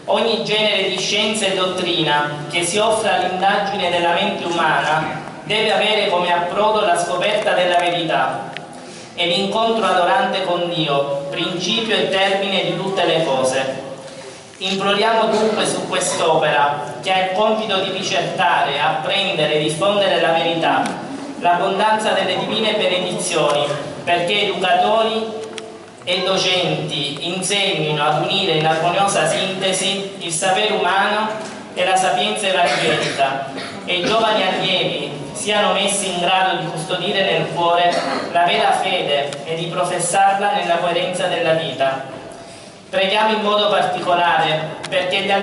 Ogni genere di scienza e dottrina che si offre all'indagine della mente umana deve avere come approdo la scoperta della verità e l'incontro adorante con Dio, principio e termine di tutte le cose. Imploriamo dunque su quest'opera, che ha il compito di ricercare, apprendere e diffondere la verità, l'abbondanza delle divine benedizioni, perché educatori e docenti insegnino ad unire in armoniosa sintesi il sapere umano e la sapienza evangelica, e i giovani allievi siano messi in grado di custodire nel cuore la vera fede e di professarla nella coerenza della vita. Preghiamo in modo particolare perché gli